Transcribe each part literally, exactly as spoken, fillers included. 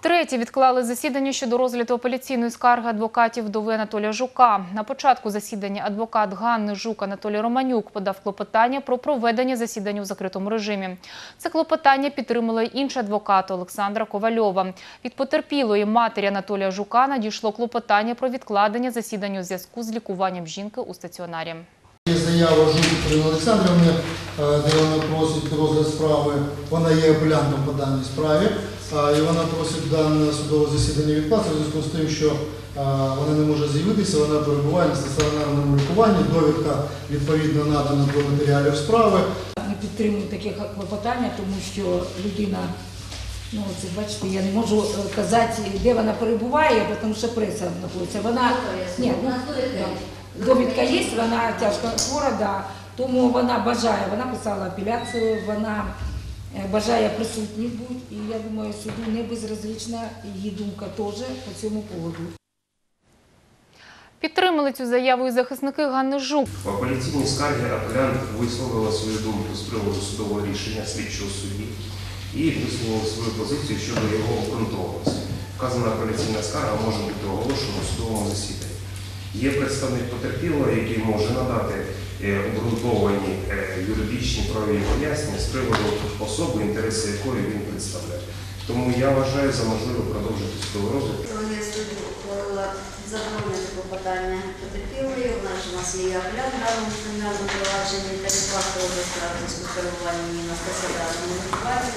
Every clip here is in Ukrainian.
Втретє відклали засідання щодо розгляду апеляційної скарги адвокатів вдови Анатолія Жука. На початку засідання адвокат Ганни Жук Анатолій Романюк подав клопотання про проведення засідання у закритому режимі. Це клопотання підтримала й інша адвокат Олександра Ковальова. Від потерпілої матері Анатолія Жука надійшло клопотання про відкладення засідання у зв'язку з лікуванням жінки у стаціонарі. Є заява Жук Ірини Олександрівни, де вона просить розгляд справи, вона є апелянтом по даній справі, і вона просить дане судове засідання відкласти у зв'язку з тим, що вона не може з'явитися, вона перебуває на стаціонарному лікуванні, довідка відповідно надана до матеріалів справи. Ми підтримуємо таке клопотання, тому що людина, ну це бачите, я не можу казати, де вона перебуває, тому що преса знаходиться. Вона, ні, ну, довідка є, вона тяжко хвора, да, тому вона бажає, вона писала апеляцію, вона бажає присутніх бути, і я думаю, суду не безразлічна її думка теж по цьому поводу. Підтримали цю заяву і захисники Ганни Жук. В апеляційній скаргі апелянт висловила свою думку з приводу судового рішення слідчого судді і висловила свою позицію щодо його обґрунтованості. Вказана апеляційна скарга може бути оголошена у судовому засіданні. Є представник потерпілого, який може надати обґрунтовані юридичні правові пояснення з приводу особи, інтереси якої він представляє. Тому я вважаю за можливе продовжити судовий розгляд. Я суду ухвалила задовольнити клопотання потерпілої. У нас у нас є апелянт в даному кримінальному провадженні та відкласти справи з перебуванням на стаціонарному лікуванні.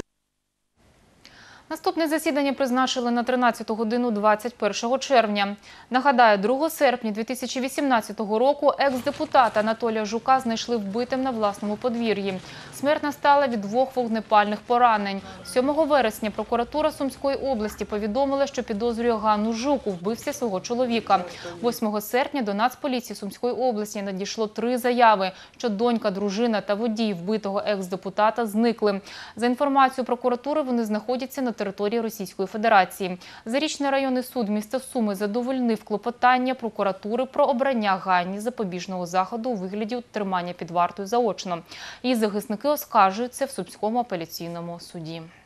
Наступне засідання призначили на тринадцяту годину двадцять першого червня. Нагадаю, другого серпня дві тисячі вісімнадцятого року екс-депутата Анатолія Жука знайшли вбитим на власному подвір'ї. Смерть настала від двох вогнепальних поранень. сьомого вересня прокуратура Сумської області повідомила, що підозрює Ганну Жук у вбивстві свого чоловіка. восьмого серпня до Нацполіції Сумської області надійшло три заяви, що донька, дружина та водій вбитого екс-депутата зникли. За інформацією прокуратури, вони знаходяться на території Російської Федерації. Зарічний районний суд міста Суми задовольнив клопотання прокуратури про обрання Ганні запобіжного заходу у вигляді тримання під вартою заочно. Її захисники оскаржуються в Сумському апеляційному суді.